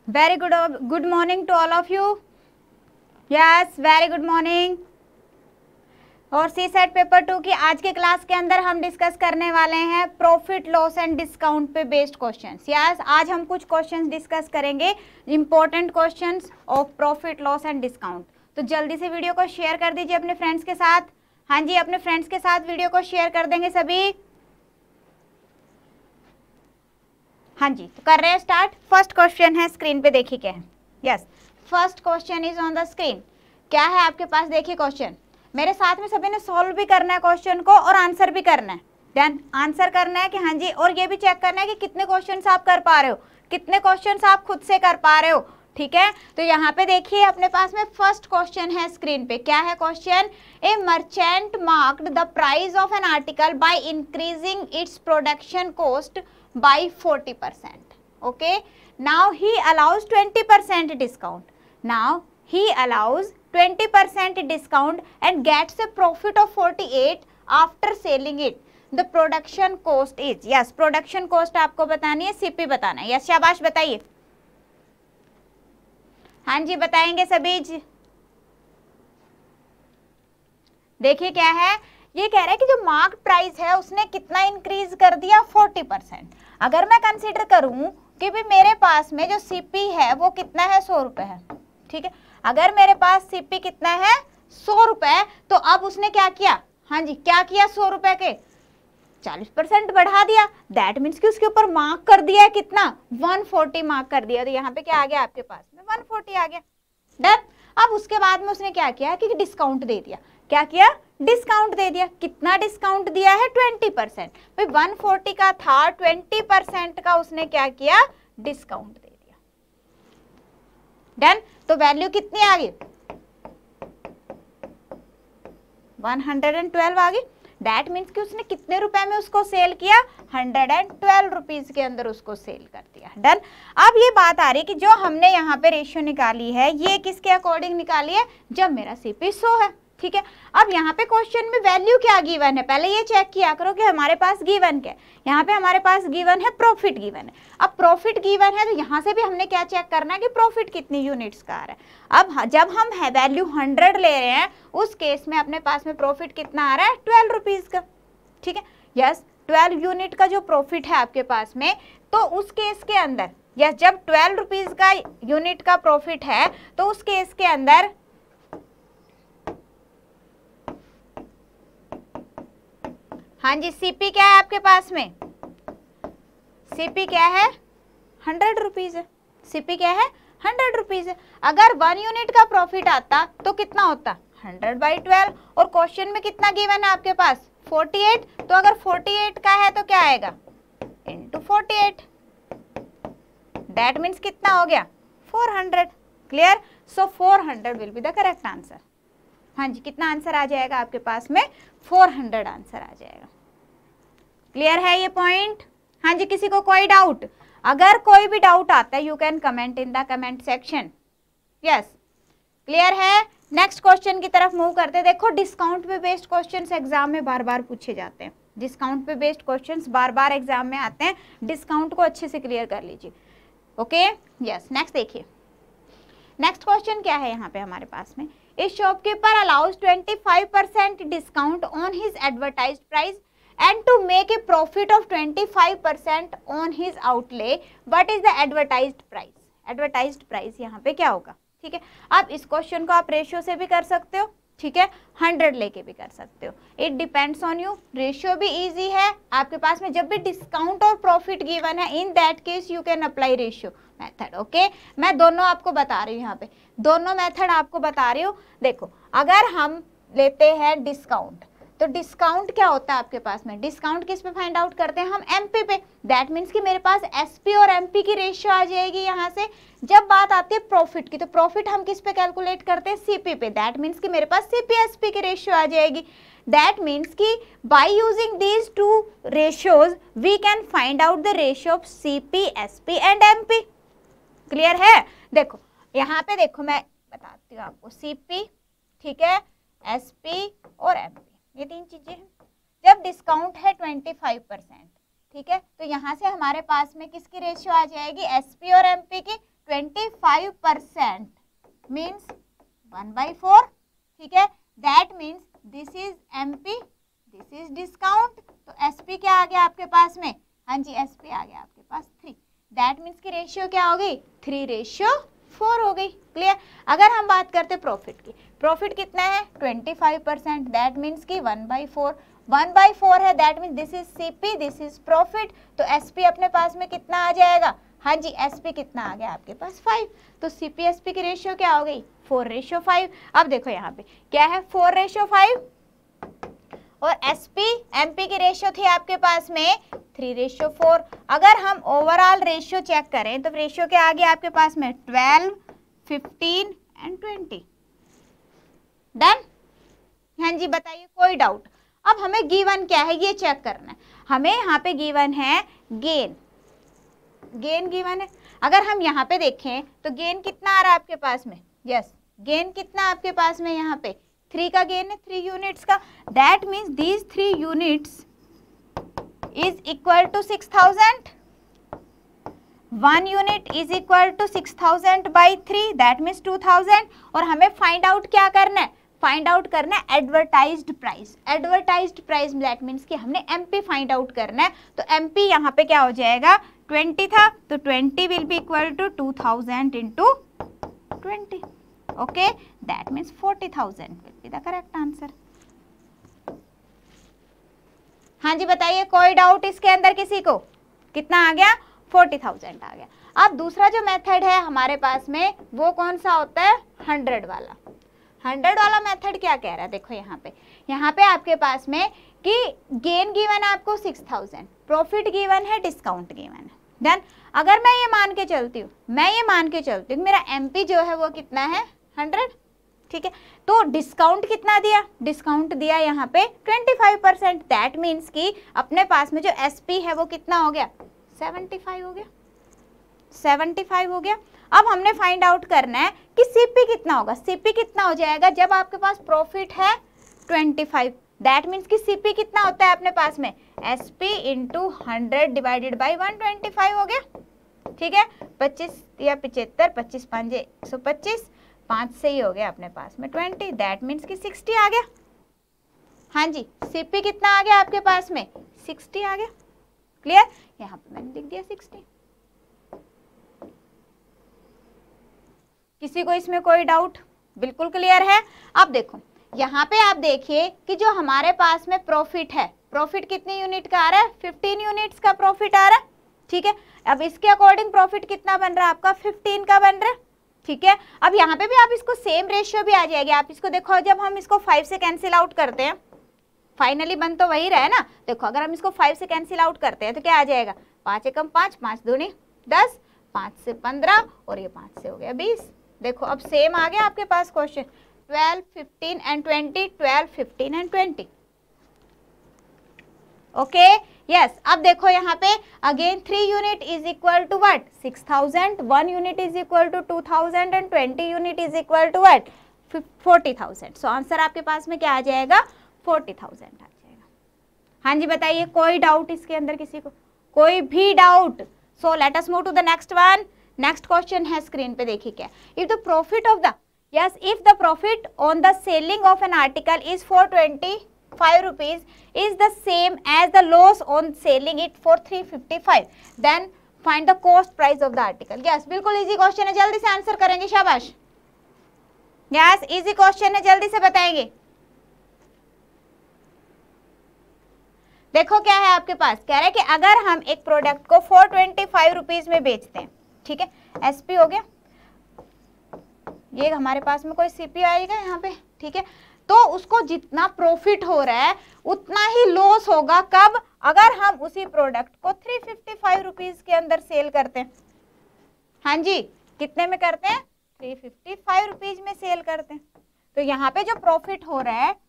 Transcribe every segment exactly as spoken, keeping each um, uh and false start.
Very good good morning to all of you. Yes, very good morning. और सी set paper two की आज के class के अंदर हम डिस्कस करने वाले हैं प्रॉफिट लॉस एंड डिस्काउंट पे बेस्ड क्वेश्चंस। यस, आज हम कुछ क्वेश्चंस डिस्कस करेंगे, important questions of profit loss and discount. तो जल्दी से वीडियो को शेयर कर दीजिए अपने फ्रेंड्स के साथ। हाँ जी, अपने फ्रेंड्स के साथ वीडियो को शेयर कर देंगे सभी। हाँ जी, तो कर रहे हैं स्टार्ट। फर्स्ट क्वेश्चन है, स्क्रीन पे देखिए क्या है। Yes, first question is on the screen. क्या है आपके पास, देखिए क्वेश्चन। मेरे साथ में सभी ने सॉल्व भी करना है क्वेश्चन को और आंसर भी करना है। देन आंसर करना है कि हाँ जी, और ये भी चेक करना है कि कितने क्वेश्चंस आप कर पा रहे हो, कितने क्वेश्चंस आप खुद से कर पा रहे हो। ठीक है, तो यहाँ पे देखिए अपने पास में फर्स्ट क्वेश्चन है स्क्रीन पे। क्या है question? A merchant marked the price of an article by increasing its production cost by forty percent. Okay, now he allows twenty percent discount. Now he allows twenty percent discount and gets a profit of forty-eight after selling it. The production cost is, yes, production cost आपको बतानी है, CP बताना है। Yes, शाबाश, बताइए। हाँ जी, बताएंगे सभी। देखिए क्या है, ये कह रहा है कि जो मार्क प्राइस है उसने कितना इंक्रीज कर दिया, फोर्टी परसेंट। अगर मैं कंसीडर करूं कि भी मेरे पास में जो सीपी है वो कितना है, सौ रुपए है। ठीक है, अगर मेरे पास सीपी कितना है, सौ रुपए, तो अब उसने क्या किया, हाँ जी, क्या किया, सौ रुपए के चालीस परसेंट बढ़ा दिया। दैट मीन्स कि उसके ऊपर मार्क कर दिया है कितना, वन फोर्टी मार्क कर दिया। तो यहाँ पे क्या आ गया आपके पास में, वन फोर्टी आ गया। डन। अब उसके बाद में उसने क्या किया कि डिस्काउंट दे दिया। क्या किया? डिस्काउंट दे दिया। कितना डिस्काउंट दिया है? Twenty percent. भाई वन फोर्टी का था, ट्वेंटी परसेंट का उसने क्या किया, डिस्काउंट दे दिया। डन। तो वैल्यू कितनी आ गई, वन हंड्रेड ट्वेल्व आ गई। दैट मीन्स कि उसने कितने रुपए में उसको सेल किया, हंड्रेड एंड ट्वेल्व रुपीज के अंदर उसको सेल कर दिया। डन। अब ये बात आ रही कि जो हमने यहाँ पे रेशियो निकाली है ये किसके अकॉर्डिंग निकाली है, जब मेरा सीपी सौ है। ठीक है, अब यहाँ पे क्वेश्चन में वैल्यू क्या गिवन है, पहले ये चेक किया करो कि हमारे पास गिवन क्या है। यहाँ पे हमारे पास गिवन है प्रॉफिट गिवन है। अब प्रॉफिट गिवन है तो यहाँ से भी हमने क्या चेक करना है कि प्रॉफिट कितनी यूनिट्स का आ रहा है। अब जब हम वैल्यू हंड्रेड ले रहे हैं उस केस में अपने पास में प्रॉफिट कितना आ रहा है, ट्वेल्व रुपीज का। ठीक है, यस, ट्वेल्व यूनिट का जो प्रॉफिट है आपके पास में, तो उस केस के अंदर यस, जब ट्वेल्व रुपीज का यूनिट का प्रॉफिट है तो उस केस के अंदर हाँ जी, सीपी क्या है आपके पास में, सीपी क्या है, हंड्रेड रुपीज है। सीपी क्या है, हंड्रेड रुपीज है। अगर वन यूनिट का प्रॉफिट आता तो कितना होता, हंड्रेड बाई ट्वेल्व। और क्वेश्चन में कितना गिवन है आपके पास, फोर्टी एट। तो अगर फोर्टी एट का है तो क्या आएगा, into forty eight. That means कितना हो गया, four hundred. Clear? So four hundred will be the correct answer. हाँ जी, कितना आंसर आ जाएगा आपके पास में, फोर हंड्रेड आंसर आ जाएगा। क्लियर है ये पॉइंट? हाँ जी, किसी को कोई डाउट? अगर कोई भी डाउट आता है you can comment in the comment section. Yes, clear है? नेक्स्ट क्वेश्चन की तरफ मूव करते हैं। देखो, डिस्काउंट पे बेस्ड क्वेश्चंस एग्जाम में बार बार पूछे जाते हैं। डिस्काउंट पे बेस्ड क्वेश्चंस बार बार एग्जाम में आते हैं। डिस्काउंट को अच्छे से क्लियर कर लीजिए। ओके, यस, नेक्स्ट देखिए। नेक्स्ट क्वेश्चन क्या है यहाँ पे हमारे पास में, A shopkeeper allows twenty-five percent discount on his advertised price and to make a profit of twenty-five percent on his outlay. What is the advertised price? Advertised price यहाँ पे क्या होगा? ठीक है, आप इस क्वेश्चन को आप रेशियो से भी कर सकते हो, ठीक है, हंड्रेड लेके भी कर सकते हो। It depends on you. Ratio भी इजी है आपके पास में, जब भी डिस्काउंट और प्रॉफिट गिवन है in that case you can apply ratio method. Okay, मैं दोनों आपको बता रही हूँ, यहाँ पे दोनों मेथड आपको बता रही हूँ। देखो, अगर हम लेते हैं डिस्काउंट, तो डिस्काउंट क्या होता है आपके पास में, डिस्काउंट किस पे फाइंड आउट करते हैं हम, एमपी पे। दैट मीन्स कि मेरे पास एसपी और एमपी की रेशियो आ जाएगी यहाँ से। जब बात आती है प्रॉफिट की, तो प्रॉफिट हम किस पे कैलकुलेट करते हैं, सीपी पे। दैट मीन्स कि मेरे पास सीपी एसपी की रेशियो आ जाएगी। दैट मीन्स कि by using these two ratios we can find out the ratio of CP, SP and MP. Clear है? देखो यहाँ पे देखो, मैं बताती हूँ आपको, सीपी, ठीक है, एसपी और एमपी, ये तीन चीजें हैं। जब डिस्काउंट है ट्वेंटी फाइव परसेंट, ठीक है, तो यहाँ से हमारे पास में किसकी रेशियो आ जाएगी, एसपी और एमपी की twenty five percent means one by four, ठीक है। That means this is MP, this is discount, तो एसपी क्या आ गया आपके पास में, हाँ जी एसपी आ गया आपके पास थ्री। दैट मीन्स की रेशियो क्या हो गई, थ्री रेशियो फोर हो गई। क्लियर। अगर हम बात करते प्रॉफिट की, प्रॉफिट कितना है twenty five percent, that means की one by four, one by four है, that means this is CP, this is profit, तो एसपी अपने पास में कितना आ जाएगा, हाँ जी एसपी कितना आ गया आपके पास फाइव, तो सीपी एसपी की रेशियो क्या हो गई, फोर रेशियो फाइव। अब देखो यहाँ पे क्या है, फोर रेशियो फाइव, और एसपी एमपी की रेशियो थी आपके पास में थ्री रेशियो फोर। अगर हम ओवरऑल रेशियो चेक करें तो रेशियो क्या आ गया आपके पास में, twelve, fifteen and twenty. Done. हाँ जी बताइए, कोई डाउट। अब हमें गिवन क्या है ये चेक करना है। हमें यहाँ पे गिवन है गेन, गेन गिवन है। अगर हम यहाँ पे देखें तो गेन कितना आ रहा है आपके पास में, यस गेन कितना आपके पास में यहाँ पे थ्री का गेन है, थ्री यूनिट्स का। That means these three units is equal to six thousand, one unit is equal to six thousand by three, that means two thousand. और हमें फाइंड आउट क्या करना है, फाइंड आउट करना है advertised price, advertised price that means कि हमने MP find out करना है। तो एमपी यहाँ पे क्या हो जाएगा, ट्वेंटी था, तो twenty will be equal to two thousand into twenty, okay that means forty thousand will be the correct answer. हाँ जी बताइए, कोई डाउट इसके अंदर किसी को, कितना आ गया, फोर्टी थाउजेंड आ गया। अब दूसरा जो मेथड है हमारे पास में वो कौन सा होता है, हंड्रेड वाला। हंड्रेड वाला मेथड क्या कह रहा है, देखो यहाँ पे, यहाँ पे आपके पास में कि गेन गिवन है आपको सिक्स थाउजेंड, प्रॉफिट गिवन है, डिस्काउंट गिवन है। देन अगर मैं ये मान के चलती हूँ, मैं ये मान के चलती हूँ मेरा एमपी जो है वो कितना है हंड्रेड, ठीक है। तो डिस्काउंट कितना दिया, डिस्काउंट दिया यहाँ पे twenty five percent, that means कि अपने पास में जो एसपी है वो कितना हो गया, सेवेंटी फाइव हो गया, सेवेंटी फाइव हो गया। अब हमने फाइंड आउट करना है कि सीपी कितना होगा, सीपी कितना हो जाएगा जब आपके पास प्रॉफिट है ट्वेंटी फाइव, दैट मीन्स कि सीपी कितना होता है अपने पास में, SP into hundred divided by one twenty five हो गया, ठीक है। पच्चीस या पिछहत्तर, पच्चीस पाँच एक सौ पच्चीस, पाँच से ही हो गया अपने पास में ट्वेंटी, दैट मीन्स कि सिक्सटी आ गया। हाँ जी सीपी कितना आ गया आपके पास में, सिक्सटी आ गया। क्लियर, यहाँ पे मैंने लिख दिया सिक्सटी। किसी को इसमें कोई डाउट, बिल्कुल क्लियर है। अब देखो यहाँ पे आप देखिए कि जो हमारे पास में प्रॉफिट है, प्रॉफिट कितनी यूनिट का आ रहा है, फिफ्टीन यूनिट्स का प्रॉफिट आ रहा है, ठीक है। अब इसके अकॉर्डिंग प्रॉफिट कितना बन रहा है आपका, फिफ्टीन का बन रहा है, ठीक है। अब यहाँ पे भी आप इसको सेम रेशियो भी आ जाएगी, आप इसको देखो जब हम इसको फाइव से कैंसिल आउट करते हैं, फाइनली बन तो वही रहा है ना। देखो अगर हम इसको फाइव से कैंसिल आउट करते हैं तो क्या आ जाएगा, पाँच एकम पाँच, पाँच दूनी दस, पाँच से पंद्रह और ये पाँच से हो गया बीस। देखो अब सेम आ गया आपके पास question, twelve, fifteen and twenty, twelve, fifteen and twenty, okay yes. अब देखो यहाँ पे again three unit is equal to what, six thousand, one unit is equal to two thousand and twenty unit is equal to what, forty thousand. So answer आपके पास में क्या आ जाएगा, फोर्टी थाउजेंड आ जाएगा। हाँ जी बताइए, कोई डाउट इसके अंदर किसी को, कोई भी doubt. So let us move to the next one. Next question है स्क्रीन पे, देखिए क्या, if the profit of the yes if the profit on the selling of an article is four twenty-five rupees is the same as the loss on selling it for three fifty-five, then find the cost price of the article। yes बिल्कुल easy question है, जल्दी से answer करेंगे, शाबाश। Yes easy question है, जल्दी से बताएंगे। देखो क्या है आपके पास, कह रहे हैं कि अगर हम एक प्रोडक्ट को फोर ट्वेंटी फाइव रुपीज में बेचते हैं, ठीक है, एसपी हो गया, ये हमारे पास में कोई सीपी आएगा यहाँ पे, ठीक है। तो उसको जितना प्रॉफिट हो रहा है उतना ही लॉस होगा, कब, अगर हम उसी प्रोडक्ट को थ्री फिफ्टी फाइव रुपीज के अंदर सेल करते हैं। हाँ जी कितने में करते हैं, थ्री फिफ्टी फाइव रुपीज में सेल करते हैं। तो यहाँ पे जो प्रॉफिट हो रहा है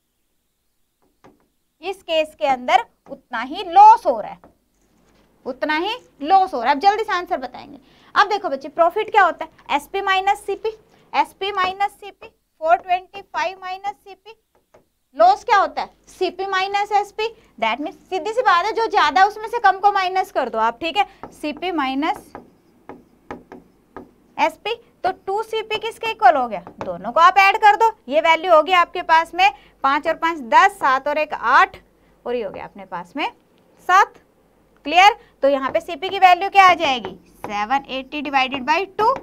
इस केस के अंदर उतना ही लॉस हो रहा है, उतना ही लॉस हो रहा है। अब जल्दी से आंसर बताएंगे। अब देखो बच्चे प्रॉफिट क्या होता है, SP minus CP, SP minus CP, four twenty five minus CP. Loss क्या होता है, CP minus SP, that means सीधी सी बात है जो ज्यादा उसमें से कम को माइनस कर दो आप, ठीक है। सीपी माइनस एसपी, तो टू सीपी किसके इक्वल हो गया, दोनों को आप ऐड कर दो, ये वैल्यू होगी आपके पास में पाँच और पाँच दस, सात और एक आठ, और ये हो गया अपने पास में सात। क्लियर, तो यहाँ पे सीपी की वैल्यू क्या आ जाएगी, seven eighty divided by two,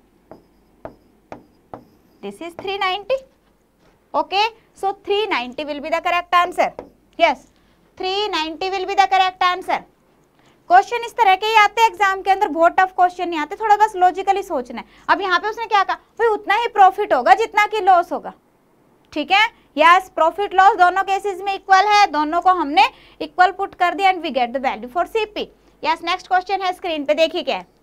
this is three ninety. Okay, so three ninety will be the correct answer. Yes, three ninety will be the correct answer. Question इस तरह के ही आते हैं एग्जाम के अंदर, बहुत टफ क्वेश्चन नहीं आते, थोड़ा बस लॉजिकली सोचना है। अब यहाँ पे उसने क्या कहा, भाई उतना ही प्रॉफिट होगा जितना कि लॉस होगा। ठीक है, यस, प्रॉफिट लॉस दोनों केसेस में इक्वल है, दोनों को हमने इक्वल पुट कर दिया and we get the value for CP. Yes, next question है स्क्रीन पे, देखिए क्या है।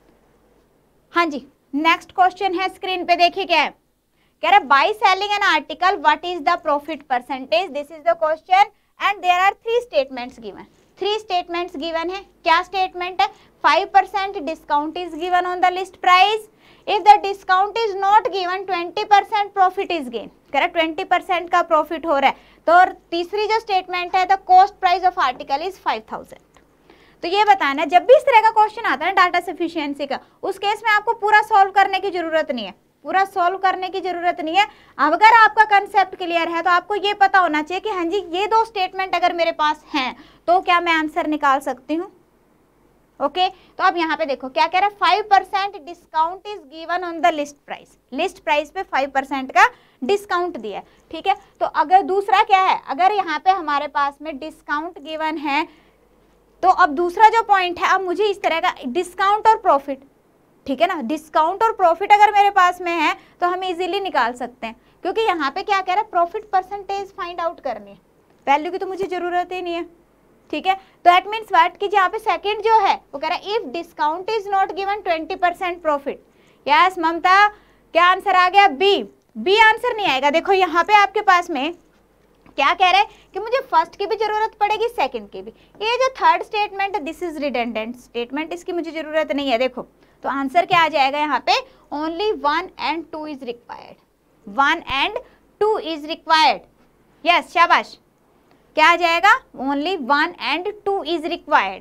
हाँ जी, नेक्स्ट क्वेश्चन है स्क्रीन पे, देखिए क्या है। कह रहा है by selling an article what is the profit percentage, this is the question and there are three statements given. Three statements given है। क्या स्टेटमेंट है, five percent discount is given on the list price, if the discount is not given twenty percent profit is gain. कह रहा twenty percent का profit हो रहा है। तो और तीसरी जो स्टेटमेंट है, the cost price of article is five thousand. तो ये बताना, जब भी इस तरह का क्वेश्चन आता है डाटा सफिशिएंसी का, उस केस में आपको पूरा सॉल्व करने की जरूरत नहीं है, पूरा सॉल्व करने की जरूरत नहीं है। अब अगर आपका कंसेप्ट क्लियर है तो आपको ये पता होना चाहिए कि हाँ जी ये दो स्टेटमेंट अगर मेरे पास हैं तो क्या मैं आंसर निकाल सकती हूँ। ओके, तो अब यहाँ पे देखो क्या कह रहा है, five percent discount is given on the list price. List price पे फाइव परसेंट का डिस्काउंट दिया है। ठीक है, तो अगर दूसरा क्या है, अगर यहाँ पे हमारे पास में डिस्काउंट गिवन है, तो अब दूसरा जो पॉइंट है, अब मुझे इस तरह का डिस्काउंट और प्रॉफिट, ठीक है ना, डिस्काउंट और प्रॉफिट अगर मेरे पास में है तो हम इजीली निकाल सकते हैं, क्योंकि यहाँ पे क्या कह रहा है, प्रॉफिट परसेंटेज फाइंड आउट करनी है, वैल्यू की तो मुझे जरूरत ही नहीं है। ठीक है, तो दैट मीन्स व्हाट कि यहाँ पे सेकंड जो है वो कह रहा है if discount is not given twenty percent profit. Yes Mamta, क्या आंसर आ गया, बी। बी आंसर नहीं आएगा। देखो यहाँ पे आपके पास में क्या कह रहा है कि मुझे फर्स्ट की भी जरूरत पड़ेगी, सेकंड की भी। ये जो थर्ड स्टेटमेंट है, दिस इज रिडंडेंट स्टेटमेंट, इसकी मुझे जरूरत नहीं है। देखो तो आंसर क्या आ जाएगा यहाँ पे, only one and two is required, one and two is required. Yes शाबाश, क्या आ जाएगा, only one and two is required.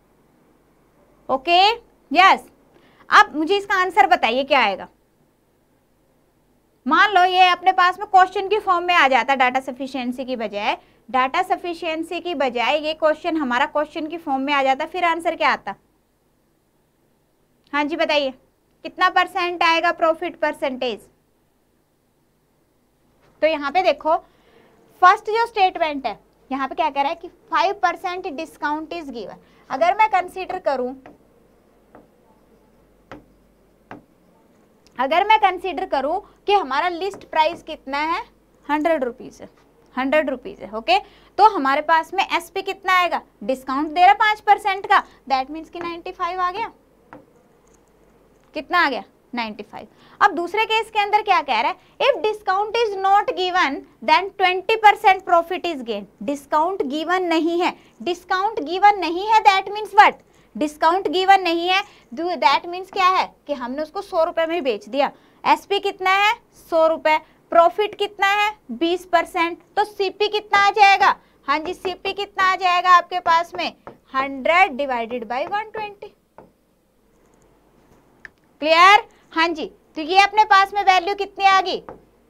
Okay yes, अब मुझे इसका आंसर बताइए क्या आएगा। मान लो ये अपने पास में क्वेश्चन की फॉर्म में आ जाता, डाटा सफिशिएंसी की बजाय, डाटा सफिशिएंसी की बजाय ये क्वेश्चन हमारा क्वेश्चन की फॉर्म में आ जाता, फिर आंसर क्या आता। हाँ जी बताइए, कितना परसेंट आएगा प्रॉफिट परसेंटेज। तो यहाँ पे देखो फर्स्ट जो स्टेटमेंट है, यहाँ पे क्या कह रहा है कि five percent discount is given. अगर मैं कंसीडर करूं, अगर मैं कंसीडर करूं कि हमारा लिस्ट प्राइस कितना है, हंड्रेड रुपीज है, हंड्रेड रुपीज है। ओके, तो हमारे पास में एसपी कितना आएगा, डिस्काउंट दे रहा पांच परसेंट का, दैट मीन्स कि नाइन्टी फाइव आ गया। कितना आ गया, नाइन्टी फाइव। अब दूसरे केस के अंदर क्या कह रहा है, if discount is not given then twenty percent profit is gain. Discount given नहीं है, डिस्काउंट गिवन नहीं है that means what, discount given नहीं है, दैट मीन्स क्या है कि हमने उसको सौ रुपए में बेच दिया। एसपी कितना है, सौ रुपए, प्रॉफिट कितना है, बीस परसेंट, तो सीपी कितना आ जाएगा। हाँ जी, सीपी कितना आ जाएगा आपके पास में, hundred divided by one twenty. Clear, हाँ जी, तो ये अपने पास में वैल्यू कितनी आ गई,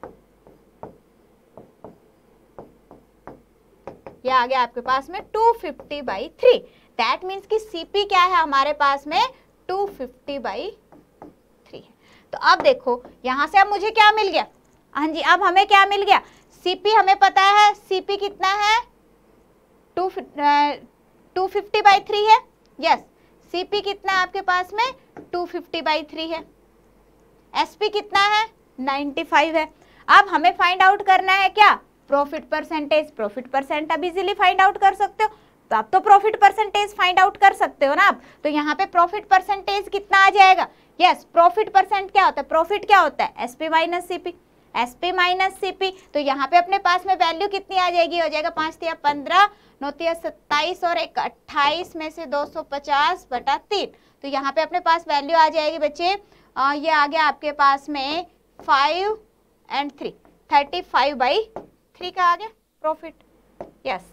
ये आ गया आपके पास में two fifty by three. That means कि सीपी क्या है हमारे पास में, टू फिफ्टी बाई थ्री है। तो अब देखो यहां से अब मुझे क्या मिल गया, हाँ जी अब हमें क्या मिल गया, सीपी हमें पता है, सीपी कितना है, two two fifty by three है। यस, सीपी कितना है आपके पास में, टू फिफ्टी बाई थ्री है। एसपी कितना है, नाइन्टी फाइव है। अब हमें फाइंड आउट करना है क्या, प्रॉफिट परसेंटेज। प्रॉफिट परसेंट अब इजीली फाइंड आउट कर सकते हो, तो आप तो प्रॉफिट परसेंटेज फाइंड आउट कर सकते हो ना आप। तो यहाँ पे प्रॉफिट परसेंटेज कितना आ जाएगा, यस प्रॉफिट परसेंट क्या होता है, प्रॉफिट क्या होता है, SP minus CP, SP minus CP. तो यहाँ पे अपने पास में वैल्यू कितनी आ जाएगी, हो जाएगा पांच तिया पंद्रह, नौ तिया सत्ताईस और एक अट्ठाईस में से दो सौ पचास बटा तीन। तो यहाँ पे अपने पास वैल्यू आ जाएगी बच्चे, आ, ये आ गया आपके पास में five and three, thirty five by three का आ गया प्रॉफिट। यस,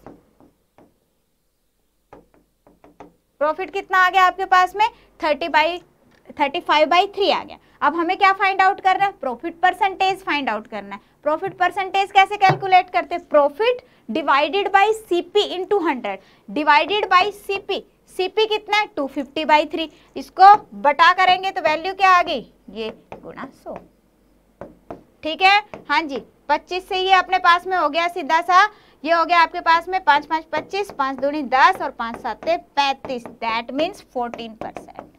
प्रॉफिट कितना आ गया आपके पास में, thirty by thirty five by three आ गया। अब हमें क्या फाइंड आउट करना है, प्रॉफिट परसेंटेज फाइंड आउट करना है। प्रॉफिट परसेंटेज कैसे कैलकुलेट करते हैं, profit divided by CP into hundred, divided by CP, CP कितना है टू फिफ्टी बाई थ्री, इसको बटा करेंगे तो वैल्यू क्या आ गई, ये गुणा सौ, ठीक है। हाँ जी, पच्चीस से ये अपने पास में हो गया सीधा सा, ये हो गया आपके पास में पाँच पाँच पच्चीस, पाँच दूनी दस और पाँच सात पैंतीस, that means fourteen percent.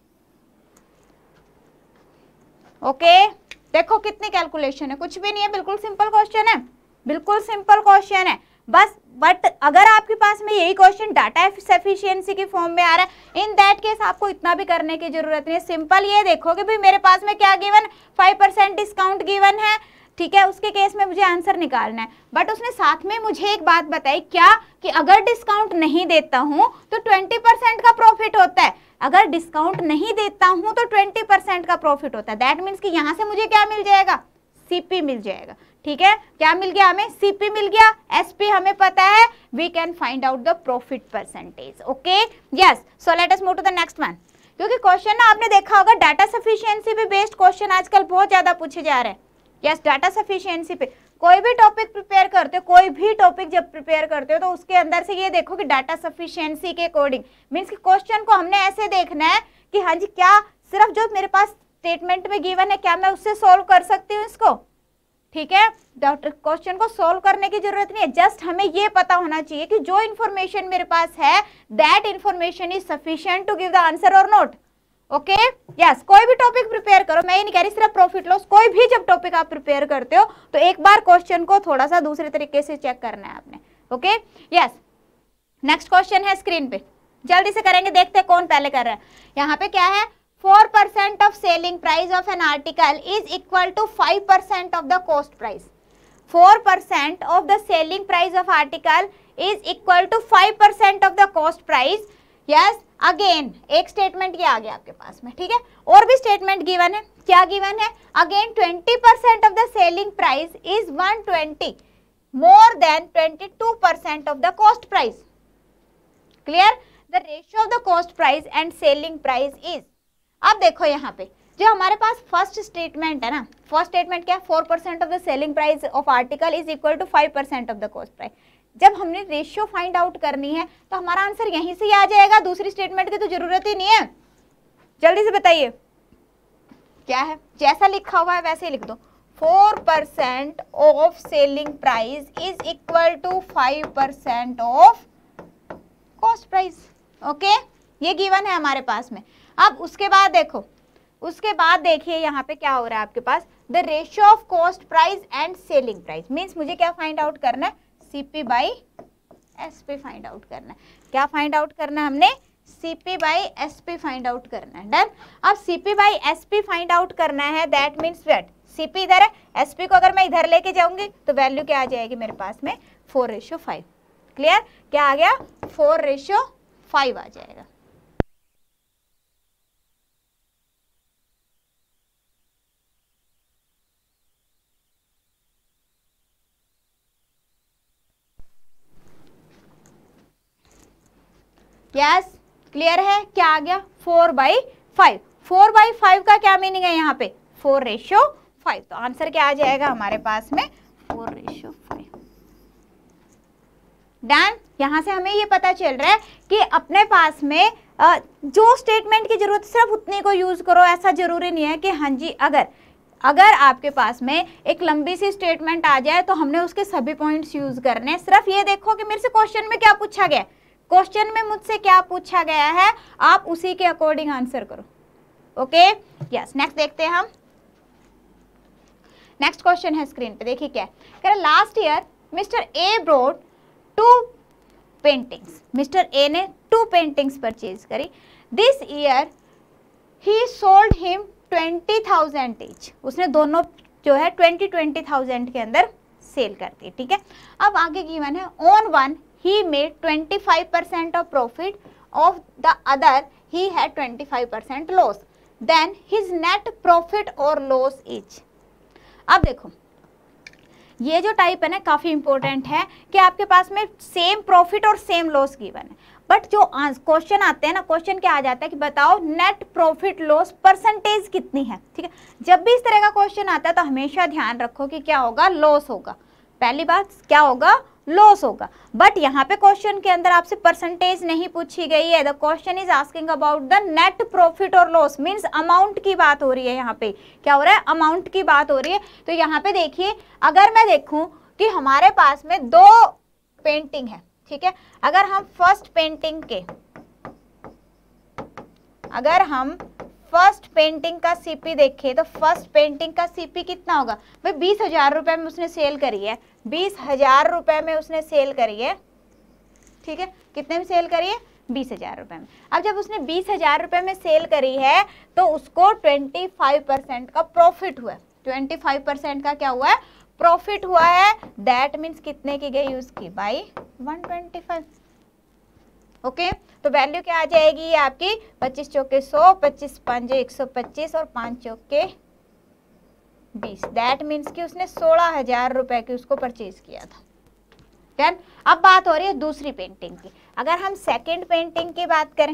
Okay, देखो कितनी कैलकुलेशन है, कुछ भी नहीं है, बिल्कुल सिंपल क्वेश्चन है, बिल्कुल सिंपल क्वेश्चन है बस। बट अगर आपके पास में यही क्वेश्चन डाटा सफिशिएंसी की फॉर्म में आ रहा है, इन दैट केस आपको इतना भी करने की जरूरत नहीं है। सिंपल ये देखो कि भाई मेरे पास में क्या given, five percent discount given है, ठीक है, उसके केस में मुझे आंसर निकालना है। बट उसने साथ में मुझे एक बात बताई, क्या कि अगर डिस्काउंट नहीं देता हूं तो ट्वेंटी परसेंट का प्रॉफिट होता है, अगर डिस्काउंट नहीं देता हूं तो ट्वेंटी परसेंट का प्रॉफिट होता है। दैट मीन्स कि यहां से मुझे क्या मिल जाएगा, सीपी मिल जाएगा, ठीक है। क्या मिल गया हमें, सीपी मिल गया, एसपी हमें पता है, we can find out the profit percentage. Okay, yes, so let us move to the next one. क्योंकि क्वेश्चन ना आपने देखा होगा डाटा सफिशिएंसी पे बेस्ड क्वेश्चन आजकल बहुत ज्यादा पूछे जा रहे हैं। यस, डाटा सफिशिएंसी पे कोई भी टॉपिक प्रिपेयर करते हो, कोई भी टॉपिक जब प्रिपेयर करते हो तो उसके अंदर से ये देखो कि डाटा सफिशिएंसी के अकॉर्डिंग, मीन्स कि क्वेश्चन को हमने ऐसे देखना है कि हाँ जी, क्या सिर्फ जो मेरे पास स्टेटमेंट में गिवन है क्या मैं उससे सॉल्व कर सकती हूँ इसको, ठीक है। क्वेश्चन को सॉल्व करने की जरूरत नहीं है, जस्ट हमें ये पता होना चाहिए कि जो इन्फॉर्मेशन मेरे पास है that information is sufficient to give the answer और नॉट। ओके, यस, कोई भी टॉपिक प्रिपेयर करो, मैं ये नहीं कह रही सिर्फ प्रॉफिट लॉस, कोई भी जब टॉपिक आप प्रिपेयर करते हो तो एक बार क्वेश्चन को थोड़ा सा दूसरे तरीके से चेक करना है आपने। ओके, यस, नेक्स्ट क्वेश्चन है स्क्रीन पे, जल्दी से करेंगे, देखते हैं कौन पहले कर रहा है। यहाँ पे क्या है, four percent of selling price of an article is equal to five percent of the cost price. Four percent of the selling price of article is equal to five percent of the cost price. Yes, again एक statement ये आ गया आपके पास में, ठीक है। और भी स्टेटमेंट गिवन है, क्या गिवन है, again twenty percent of the selling price is one twenty more than twenty two percent of the cost price. Clear, the ratio of the cost price and selling price is. अब देखो यहाँ पे जो हमारे पास first statement है ना, first statement क्या है, four percent of the selling price of article is equal to five percent of the cost price. जब हमने रेशियो फाइंड आउट करनी है तो हमारा आंसर यहीं से ही आ जाएगा, दूसरी स्टेटमेंट की तो जरूरत ही नहीं है। जल्दी से बताइए क्या है, जैसा लिखा हुआ है वैसे ही लिख दो, four percent of selling price is equal to five percent of cost price. Okay, ये गिवन है हमारे पास में। अब उसके बाद देखो, उसके बाद देखिए यहाँ पे क्या हो रहा है आपके पास, the ratio of cost price and selling price, means मुझे क्या फाइंड आउट करना है, CP by SP find out करना है। क्या फाइंड आउट करना है हमने, CP by SP find out करना है। डन। अब CP by SP find out करना है, दैट मीन्स व्हाट, सीपी इधर है, एसपी को अगर मैं इधर लेके जाऊंगी तो वैल्यू क्या आ जाएगी मेरे पास में, फोर रेशियो फाइव। क्लियर, क्या आ गया, फोर रेशियो फाइव आ जाएगा। यस, क्लियर है, क्या आ गया, four by five. Four by five का क्या मीनिंग है यहाँ पे, फोर रेशियो फाइव। तो आंसर क्या आ जाएगा हमारे पास में, फोर रेशियो फाइव। डन। यहाँ से हमें ये पता चल रहा है कि अपने पास में जो स्टेटमेंट की जरूरत सिर्फ उतनी को यूज करो, ऐसा जरूरी नहीं है कि हाँ जी अगर अगर आपके पास में एक लंबी सी स्टेटमेंट आ जाए तो हमने उसके सभी पॉइंट्स यूज करने हैं। सिर्फ ये देखो कि मेरे से क्वेश्चन में क्या पूछा गया, क्वेश्चन में मुझसे क्या पूछा गया है, आप उसी के अकॉर्डिंग आंसर करो। ओके, यस, नेक्स्ट देखते हैं हम। नेक्स्ट क्वेश्चन है स्क्रीन पे, देखिए क्या है, last year mister A brought two paintings, mister A ने टू पेंटिंग्स परचेज करी। This year he sold him twenty thousand each, उसने दोनों जो है ट्वेंटी ट्वेंटी थाउजेंड के अंदर सेल कर दी। ठीक है, अब आगे गिवन है, on one he made twenty-five percent of profit, of the other he had twenty-five percent loss, then his net profit or loss is। अब देखो ये जो टाइप है ना काफ़ी इंपॉर्टेंट है कि आपके पास में सेम प्रॉफिट और सेम लॉस गिवन है, बट जो क्वेश्चन आते हैं ना, क्वेश्चन क्या आ जाता है कि बताओ नेट प्रॉफिट लॉस परसेंटेज कितनी है, ठीक है। जब भी इस तरह का क्वेश्चन आता है तो हमेशा ध्यान रखो कि क्या होगा, लॉस होगा, पहली बात क्या होगा, लॉस होगा। बट यहाँ पे क्वेश्चन के अंदर आपसे परसेंटेज नहीं पूछी गई है, the question is asking about the net profit और लॉस, मींस अमाउंट की बात हो रही है। यहाँ पे क्या हो रहा है, अमाउंट की बात हो रही है। तो यहाँ पे देखिए, अगर मैं देखूं कि हमारे पास में दो पेंटिंग है, ठीक है, अगर हम फर्स्ट पेंटिंग के अगर हम फर्स्ट पेंटिंग का सीपी देखें तो फर्स्ट पेंटिंग का सीपी कितना होगा भाई, बीस हजार रुपए में उसने सेल करी है, बीस हजार रुपए में उसने सेल करी है, ठीक है, कितने में सेल करी है, बीस हजार रुपए में। अब जब उसने बीस हजार रुपए में सेल करी है तो उसको पच्चीस परसेंट का प्रॉफिट हुआ है, पच्चीस परसेंट का क्या हुआ है, प्रॉफिट हुआ है। दैट मीन्स कितने की गई उसकी, बाई एक सौ पच्चीस। ओके, तो वैल्यू क्या आ जाएगी आपकी, पच्चीस चौके सौ, पच्चीस पांच एक सौ पच्चीस और पांच चौके बीस। दैट मीन्स कि उसने सोलह हजार रुपए की उसको परचेज किया था। डन। अब बात हो रही है दूसरी पेंटिंग की। अगर हम सेकंड पेंटिंग की बात करें,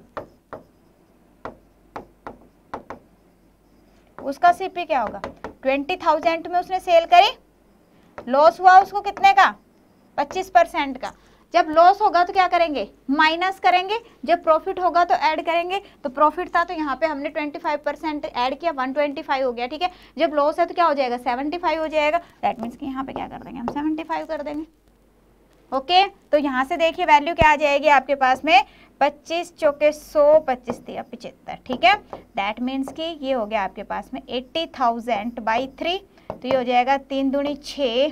उसका सीपी क्या होगा, ट्वेंटी थाउजेंड में उसने सेल करी, लॉस हुआ उसको कितने का, पच्चीस परसेंट का। जब लॉस होगा तो क्या करेंगे, माइनस करेंगे, जब प्रॉफिट होगा तो ऐड करेंगे। तो प्रॉफिट था तो यहाँ पे हमने पच्चीस परसेंट ऐड किया, एक सौ पच्चीस हो गया, ठीक है। जब लॉस है तो क्या हो जाएगा, पचहत्तर हो जाएगा। दैट मीन्स कि यहाँ पे क्या कर देंगे, हम पचहत्तर कर देंगे। ओके, तो यहाँ से देखिए वैल्यू क्या आ जाएगी आपके पास में, पच्चीस चौके सौ, पच्चीस तिया पचहत्तर, ठीक है। दैट मीन्स कि ये हो गया आपके पास में अस्सी थाउजेंड बाई थ्री, तो ये हो जाएगा तीन दूनी छः,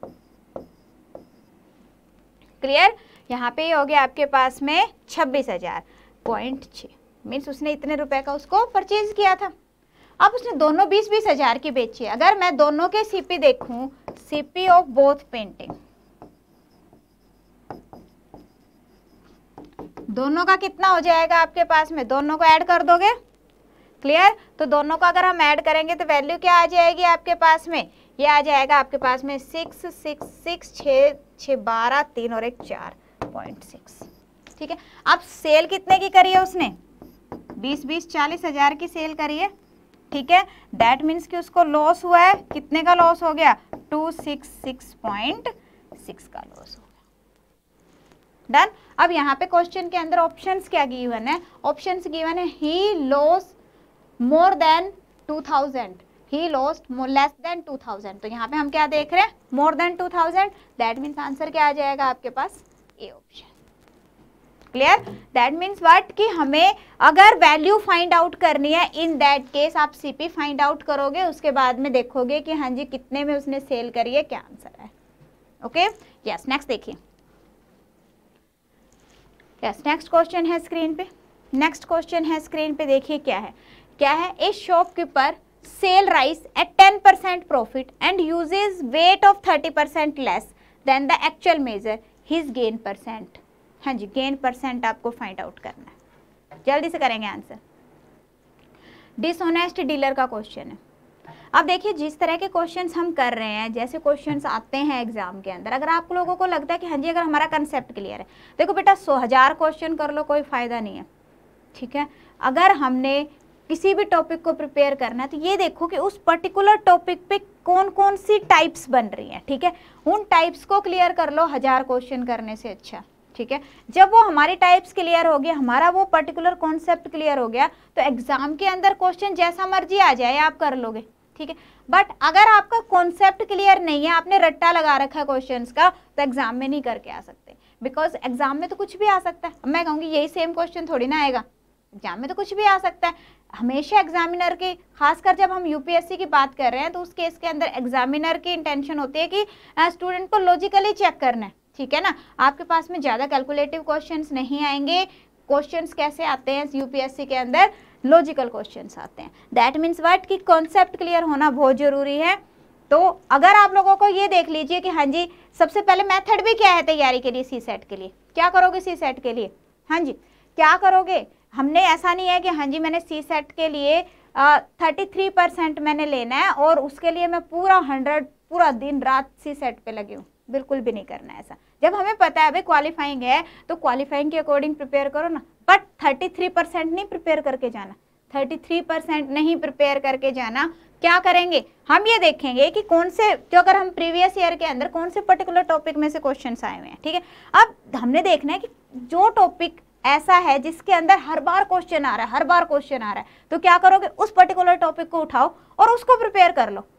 क्लियर। यहाँ पे ये हो गया आपके पास में छब्बीस हजार पॉइंट छः, मीन्स उसने इतने रुपए का उसको परचेज किया था। अब उसने दोनों बीस बीस हजार की बेची है। अगर मैं दोनों के सीपी देखूं, सीपी ऑफ बोथ पेंटिंग, दोनों का कितना हो जाएगा आपके पास में, दोनों को ऐड कर दोगे, क्लियर। तो दोनों को अगर हम ऐड करेंगे तो वैल्यू क्या आ जाएगी आपके पास में, ये आ जाएगा आपके पास में सिक्स सिक्स सिक्स छः छः बारह तीन और एक चार पॉइंट सिक्स, ठीक है। अब सेल कितने की करी है उसने, बीस बीस चालीस हजार की सेल करी है, ठीक है। दैट मीन्स कि उसको लॉस हुआ है, कितने का लॉस हो गया, two six six point six का लॉस हो गया। डन। अब यहाँ पे क्वेश्चन के अंदर ऑप्शंस क्या गिवन है, ऑप्शंस गिवन है he loss more than two thousand, he lost less than two thousand. तो यहाँ पे हम क्या देख रहे हैं, more than two thousand. That means answer क्या आ जाएगा आपके पास, A option, clear. That means what कि हमें अगर वैल्यू फाइंड आउट करनी है, इन दैट केस आप सीपी फाइंड आउट करोगे, उसके बाद में देखोगे कि हाँ जी कितने में उसने सेल करी है, क्या आंसर है। ओके, यस, नेक्स्ट देखिए, यस नेक्स्ट क्वेश्चन है स्क्रीन पे, नेक्स्ट क्वेश्चन है स्क्रीन पे, देखिए क्या है, क्या है, a shopkeeper sell rice at ten percent profit and uses weight of thirty percent less than the actual measure, his gain percent. हाँ जी, गेन परसेंट आपको फाइंड आउट करना है, जल्दी से करेंगे आंसर। डिसऑनेस्ट डीलर का क्वेश्चन है। अब देखिए जिस तरह के क्वेश्चंस हम कर रहे हैं, जैसे क्वेश्चंस आते हैं एग्जाम के अंदर, अगर आप लोगों को लगता है कि हाँ जी अगर हमारा कंसेप्ट क्लियर है, देखो बेटा सौ हजार क्वेश्चन कर लो कोई फायदा नहीं है, ठीक है। अगर हमने किसी भी टॉपिक को प्रिपेयर करना है तो ये देखो कि उस पर्टिकुलर टॉपिक पे कौन कौन सी टाइप्स बन रही हैं, ठीक है। उन टाइप्स को क्लियर कर लो हजार क्वेश्चन करने से अच्छा, ठीक है। जब वो हमारी टाइप्स क्लियर हो गया, हमारा वो पर्टिकुलर कॉन्सेप्ट क्लियर हो गया, तो एग्जाम के अंदर क्वेश्चन जैसा मर्जी आ जाए आप कर लोगे, ठीक है। बट अगर आपका कॉन्सेप्ट क्लियर नहीं है, आपने रट्टा लगा रखा है क्वेश्चंस का, तो एग्जाम में नहीं करके आ सकते, बिकॉज एग्जाम में तो कुछ भी आ सकता है। मैं कहूँगी यही सेम क्वेश्चन थोड़ी ना आएगा, एग्जाम में तो कुछ भी आ सकता है। हमेशा एग्जामिनर की, खासकर जब हम यूपीएससी की बात कर रहे हैं, तो उस केस के अंदर एग्जामिनर की इंटेंशन होती है कि स्टूडेंट को लॉजिकली चेक करना है, ठीक है ना। आपके पास में ज़्यादा कैलकुलेटिव क्वेश्चंस नहीं आएंगे। क्वेश्चंस कैसे आते हैं यूपीएससी के अंदर, लॉजिकल क्वेश्चंस आते हैं। दैट मीन्स व्हाट कि कॉन्सेप्ट क्लियर होना बहुत ज़रूरी है। तो अगर आप लोगों को ये देख लीजिए कि हाँ जी सबसे पहले मेथड भी क्या है तैयारी के लिए, सी सेट के लिए क्या करोगे, सी सेट के लिए हाँ जी क्या करोगे। हमने ऐसा नहीं है कि हाँ जी मैंने सी सेट के लिए थर्टी थ्री परसेंट मैंने लेना है और उसके लिए मैं पूरा हंड्रेड पूरा दिन रात सी सेट पे लगे हूँ, बिल्कुल भी नहीं करना है ऐसा। जब हमें पता है भाई क्वालिफाइंग है तो क्वालिफाइंग के अकॉर्डिंग प्रिपेयर करो ना, बट थर्टी थ्री परसेंट नहीं प्रिपेयर करके जाना, थर्टी थ्री परसेंट नहीं प्रिपेयर करके जाना। क्या करेंगे हम ये देखेंगे कि कौन से, जो अगर हम प्रीवियस ईयर के अंदर कौन से पर्टिकुलर टॉपिक में से क्वेश्चंस आए हुए हैं, ठीक है। अब हमने देखना है कि जो टॉपिक ऐसा है जिसके अंदर हर बार क्वेश्चन आ रहा है, हर बार क्वेश्चन आ रहा है, तो क्या करोगे, उस पर्टिकुलर टॉपिक को उठाओ और उसको प्रिपेयर कर लो।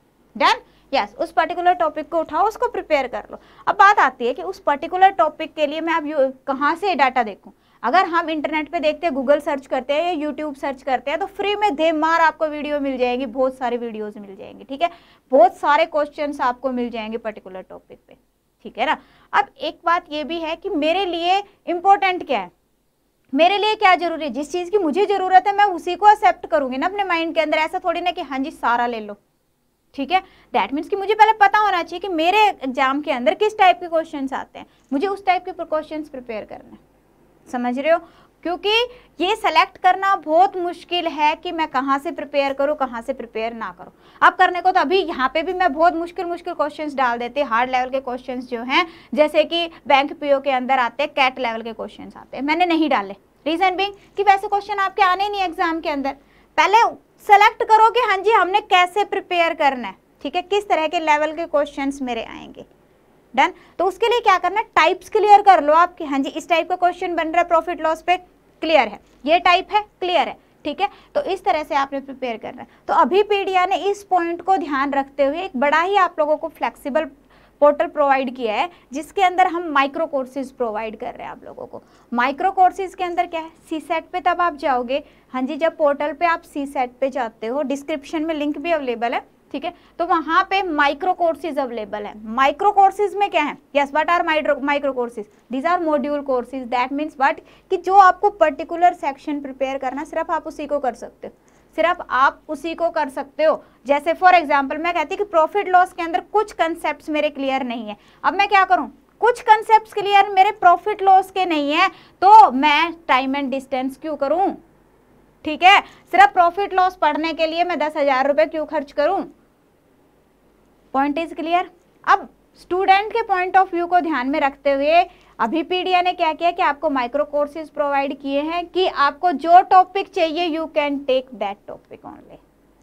डन, यस, उस पर्टिकुलर टॉपिक को उठाओ, उसको प्रिपेयर कर लो। अब बात आती है कि उस पर्टिकुलर टॉपिक के लिए मैं अब कहाँ से डाटा देखूं। अगर हम इंटरनेट पे देखते हैं, गूगल सर्च करते हैं या यूट्यूब सर्च करते हैं, तो फ्री में धेमार आपको वीडियो मिल जाएंगी, बहुत सारी वीडियोस मिल जाएंगी, ठीक है, बहुत सारे क्वेश्चंस आपको मिल जाएंगे पर्टिकुलर टॉपिक पे, ठीक है ना। अब एक बात ये भी है कि मेरे लिए इंपॉर्टेंट क्या है, मेरे लिए क्या जरूरी है, जिस चीज की मुझे जरूरत है मैं उसी को एक्सेप्ट करूंगी ना अपने माइंड के अंदर। ऐसा थोड़ी ना कि हाँ जी सारा ले लो, ठीक है। दैट मीन्स कि मुझे पहले पता होना चाहिए कि मेरे एग्जाम के अंदर किस टाइप के क्वेश्चंस आते हैं, मुझे उस टाइप के क्वेश्चंस प्रिपेयर करने, समझ रहे हो। क्योंकि ये सेलेक्ट करना बहुत मुश्किल है कि मैं कहाँ से प्रिपेयर करूँ, कहाँ से प्रिपेयर ना करूँ। अब करने को तो अभी यहाँ पे भी मैं बहुत मुश्किल मुश्किल क्वेश्चंस डाल देती, हार्ड लेवल के क्वेश्चंस जो हैं, जैसे कि बैंक पीओ के अंदर आते हैं, कैट लेवल के क्वेश्चंस आते हैं, मैंने नहीं डाले। रीजन बीइंग कि वैसे क्वेश्चन आपके आने नहीं एग्जाम के अंदर। पहले सेलेक्ट करो कि हाँ जी हमने कैसे प्रिपेयर करना है, ठीक है, किस तरह के लेवल के क्वेश्चंस मेरे आएंगे। डन, तो उसके लिए क्या करना है, टाइप्स क्लियर कर लो आप कि हाँ जी इस टाइप का क्वेश्चन बन रहा है प्रॉफिट लॉस पे, क्लियर है, ये टाइप है, क्लियर है, ठीक है। तो इस तरह से आपने प्रिपेयर करना है। तो अभी पीडिया ने इस पॉइंट को ध्यान रखते हुए एक बड़ा ही आप लोगों को फ्लेक्सिबल पोर्टल प्रोवाइड किया है, जिसके अंदर हम माइक्रो कोर्सेज प्रोवाइड कर रहे हैं आप लोगों को। माइक्रो कोर्सेज के अंदर क्या है, सी सेट पे तब आप जाओगे, हाँ जी जब पोर्टल पे आप सी सेट पे जाते हो, डिस्क्रिप्शन में लिंक भी अवेलेबल है, ठीक है, तो वहां पे माइक्रो कोर्सेज अवेलेबल है। माइक्रो कोर्सेज में क्या है, yes what are micro courses, these are module courses, that means what कि जो आपको पर्टिकुलर सेक्शन प्रिपेयर करना, सिर्फ आप उसी को कर सकते हो, सिर्फ आप उसी को कर सकते हो। जैसे फॉर एग्जांपल मैं कहती कि प्रॉफिट लॉस के अंदर कुछ कंसेप्ट्स मेरे क्लियर नहीं है, अब मैं क्या करूं, कुछ कंसेप्ट्स क्लियर मेरे प्रॉफिट लॉस के नहीं है, तो मैं टाइम एंड डिस्टेंस क्यों करूं, ठीक है, सिर्फ प्रॉफिट लॉस पढ़ने के लिए मैं दस हजार रुपए क्यों खर्च करूं। Point is clear. अब स्टूडेंट के पॉइंट ऑफ व्यू को ध्यान में रखते हुए अभी पीडिया ने क्या किया कि आपको माइक्रो कोर्सेज प्रोवाइड किए हैं कि आपको जो टॉपिक चाहिए you can take that topic only.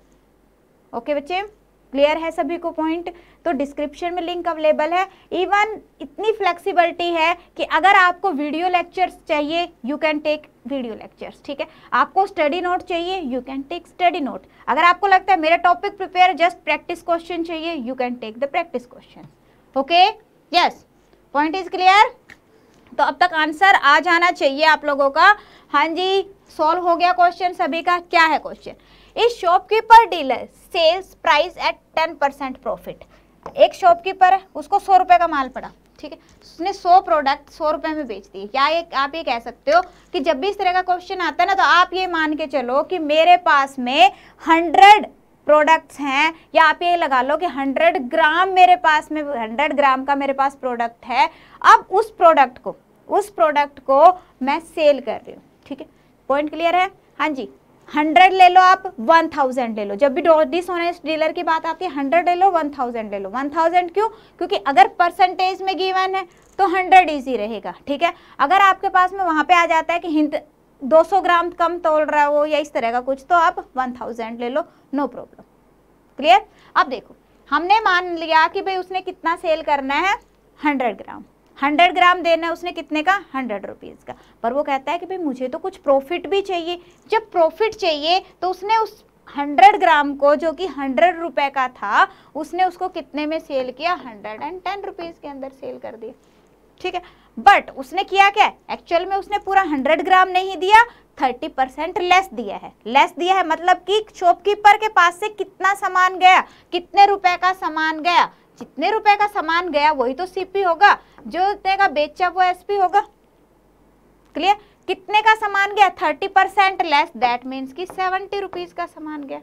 Okay बच्चे, क्लियर है सभी को पॉइंट। तो डिस्क्रिप्शन में लिंक अवेलेबल है। इवन इतनी फ्लेक्सिबिलिटी है कि अगर आपको वीडियो लेक्चर्स चाहिए you can take video lectures, ठीक है, आपको स्टडी नोट चाहिए you can take study note, अगर आपको लगता है मेरा topic prepare just practice question चाहिए you can take the practice question. Okay, yes, point is clear. तो अब तक आंसर आ जाना चाहिए आप लोगों का। हाँ जी, सॉल्व हो गया क्वेश्चन सभी का। क्या है क्वेश्चन, इस shopkeeper dealer sells price at ten percent profit. एक शॉपकीपर है, उसको सौ रुपए का माल पड़ा, ठीक है, उसने सौ प्रोडक्ट सौ रुपए में बेच दिए। क्या एक आप ये कह सकते हो कि जब भी इस तरह का क्वेश्चन आता है ना, तो आप ये मान के चलो कि मेरे पास में हंड्रेड प्रोडक्ट्स हैं, या आप ये लगा लो कि हंड्रेड ग्राम मेरे पास में, हंड्रेड ग्राम का मेरे पास प्रोडक्ट है। अब उस प्रोडक्ट को उस प्रोडक्ट को मैं सेल कर रही हूँ, ठीक है, पॉइंट क्लियर है। हाँ जी, हंड्रेड ले लो आप, वन थाउजेंड ले लो। जब भी डिसऑनेस्ट डीलर की बात आती है हंड्रेड ले लो, वन थाउजेंड ले लो। वन थाउजेंड क्यों, क्योंकि अगर परसेंटेज में गिवन है तो हंड्रेड इजी रहेगा, ठीक है। अगर आपके पास में वहां पे आ जाता है कि हिंद दो सौ ग्राम कम तोल रहा है वो या इस तरह का कुछ, तो आप वन थाउजेंड ले लो, नो प्रॉब्लम, क्लियर। अब देखो, हमने मान लिया कि भाई उसने कितना सेल करना है, हंड्रेड ग्राम, हंड्रेड ग्राम देना है उसने कितने का, हंड्रेड रुपीज का। पर वो कहता है कि भाई मुझे तो कुछ प्रॉफिट भी चाहिए। जब प्रॉफिट चाहिए तो उसने उस हंड्रेड ग्राम को, जो कि हंड्रेड रुपए का था, उसने उसको कितने में सेल किया, हंड्रेड एंड टेन रुपीज के अंदर सेल कर दिया, ठीक है। बट उसने किया क्या, एक्चुअल में उसने पूरा हंड्रेड ग्राम नहीं दिया, थर्टी परसेंट लेस दिया है। लेस दिया है मतलब कि शॉपकीपर के पास से कितना सामान गया, कितने रुपए का सामान गया, जितने रुपए का सामान गया वही तो सीपी होगा, जो इतने का बेचा वो एसपी होगा, क्लियर। कितने का सामान गया, thirty percent less, that means कि सेवेंटी रुपीज का सामान गया।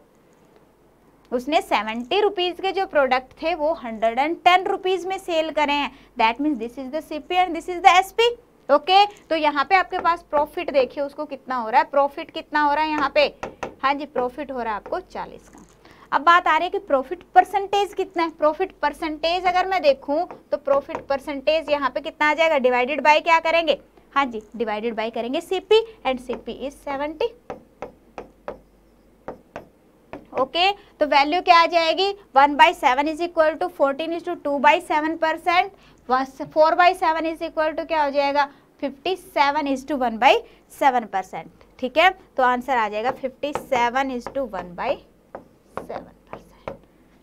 उसने सेवेंटी रुपीज के जो प्रोडक्ट थे वो हंड्रेड एंड टेन रुपीज में सेल करे हैं, that means this is the CP and this is the SP. Okay, तो यहाँ पे आपके पास प्रॉफिट देखिए उसको कितना हो रहा है, प्रॉफिट कितना हो रहा है यहाँ पे, हाँ जी प्रॉफिट हो रहा है आपको चालीस का। अब बात आ रही है कि प्रॉफिट परसेंटेज कितना है। प्रॉफिट परसेंटेज अगर मैं देखूं तो प्रॉफिट परसेंटेज यहाँ पे कितना आ जाएगा, डिवाइडेड बाय क्या करेंगे, हाँ जी डिवाइडेड बाय करेंगे CP, and CP is seventy. Okay okay, तो वैल्यू क्या आ जाएगी, one by seven is equal to fourteen is to two by seven percent, four by seven is equal to क्या हो जाएगा, fifty seven is to one by seven percent. ठीक है, तो आंसर आ जाएगा fifty seven is to one by seven percent.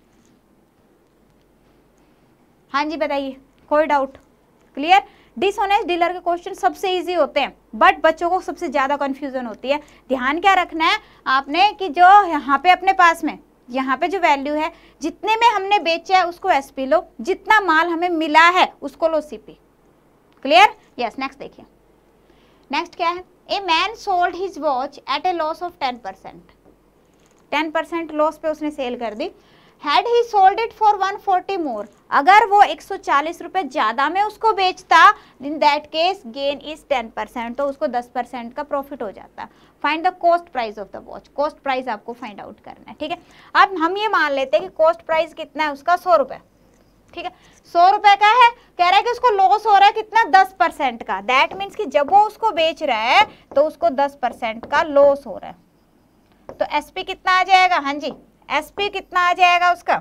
हाँ जी बताइए, कोई डाउट, क्लियर। डिसऑनेस्ट डीलर के क्वेश्चन सबसे इजी होते हैं, बट बच्चों को सबसे ज्यादा कंफ्यूजन होती है। ध्यान क्या रखना है आपने कि जो यहाँ पे अपने पास में यहाँ पे जो वैल्यू है, जितने में हमने बेचा है उसको एसपी लो, जितना माल हमें मिला है उसको low CP. Clear, yes. Next देखिए, नेक्स्ट क्या है, a man sold his watch at a loss of ten percent. Ten percent loss पे उसने सेल कर दी। Had he sold it for one forty more, अगर वो एक सौ चालीस रुपए ज्यादा में उसको बेचता, in that case gain is ten percent, तो उसको टेन परसेंट का प्रॉफिट हो जाता। Find the cost price of the watch, cost price आपको फाइंड आउट करना है। ठीक है, अब हम ये मान लेते हैं कि कॉस्ट प्राइस कितना है उसका, सौ रुपए। ठीक है, सौ रुपए का है, कह रहा है कि उसको लॉस हो रहा है कितना, दस परसेंट का। दैट मीन्स कि जब वो उसको बेच रहा है तो उसको दस परसेंट का लॉस हो रहा है। तो एसपी कितना आ जाएगा, हाँ जी एसपी कितना आ जाएगा उसका,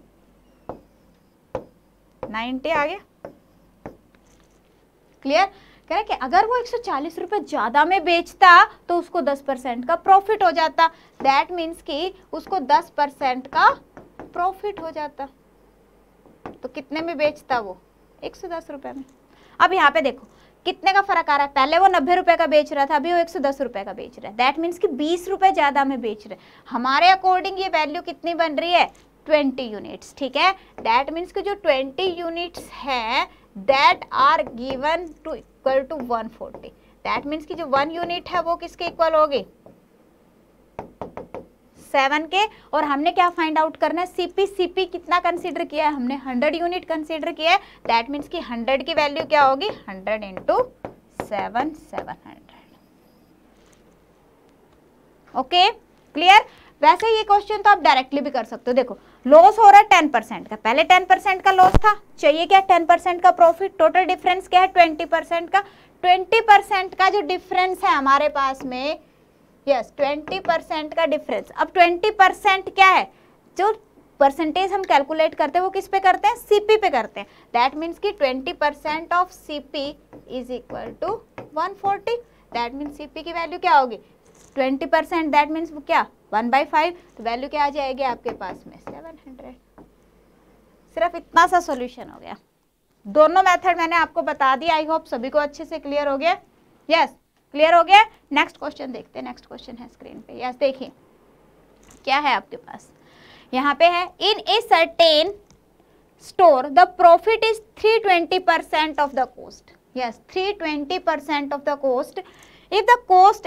नाइन्टी आ गया। क्लियर, कह रहा है कि अगर वो एक सौ चालीस रुपए ज्यादा में बेचता तो उसको दस परसेंट का प्रॉफिट हो जाता। दैट मीन्स कि उसको दस परसेंट का प्रॉफिट हो जाता। तो कितने में बेचता वो, एक सौ दस रुपए में। अब यहाँ पे देखो कितने का फर्क आ रहा है, पहले वो नब्बे रुपए का बेच रहा था, अभी वो एक सौ दस रुपए का बेच रहा है। दैट मीन्स कि बीस रुपए ज्यादा में बेच रहे। हमारे अकॉर्डिंग ये वैल्यू कितनी बन रही है, ट्वेंटी यूनिट्स। ठीक है, दैट मीन्स कि जो ट्वेंटी यूनिट्स है that are given to equal to one forty. That means कि जो वन यूनिट है वो किसके इक्वल होगी, सेवन के। और हमने क्या फाइंड आउट करना है, सीपी। सीपी कितना कंसीडर किया है हमने, हंड्रेड यूनिट कंसीडर किया है। दैट मीन्स कि हंड्रेड की वैल्यू क्या होगी, hundred into seven, seven hundred. Okay clear. वैसे ये क्वेश्चन तो आप डायरेक्टली भी कर सकते हो। देखो लॉस हो रहा है टेन परसेंट का, पहले टेन परसेंट का लॉस था, चाहिए क्या टेन परसेंट का प्रॉफिट। टोटल डिफरेंस क्या है, ट्वेंटी परसेंट का। ट्वेंटी परसेंट का जो डिफरेंस है हमारे पास में, यस ट्वेंटी परसेंट का डिफरेंस। अब ट्वेंटी परसेंट क्या है, जो परसेंटेज हम कैलकुलेट करते हैं वो किस पे करते हैं, सीपी पे करते हैं। दैट मीन्स कि twenty percent of CP is equal to one forty. That means CP की वैल्यू क्या होगी, ट्वेंटी परसेंट, दैट मीन्स वो क्या, वन बाई फाइव। तो वैल्यू क्या आ जाएगी आपके पास में, सेवन हंड्रेड। सिर्फ इतना सा सॉल्यूशन हो गया। दोनों मेथड मैंने आपको बता दिया। आई होप सभी को अच्छे से क्लियर हो गया। यस क्लियर हो गया। नेक्स्ट क्वेश्चन देखते हैं। नेक्स्ट क्वेश्चन है स्क्रीन पे। यस देखिए क्या है आपके पास, यहाँ पे है in a certain store the profit is three twenty percent of the cost. Yes three twenty percent of the cost. If the cost